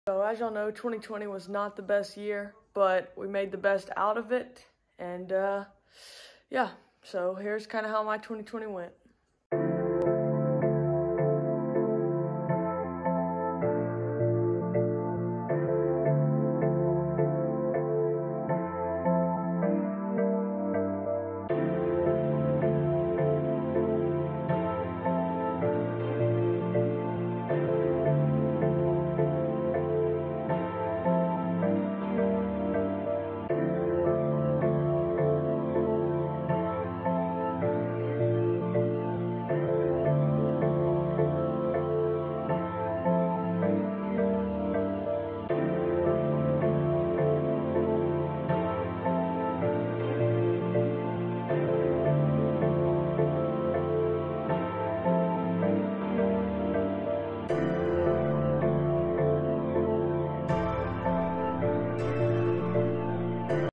So as y'all know, 2020 was not the best year, but we made the best out of it. And yeah, so here's kind of how my 2020 went.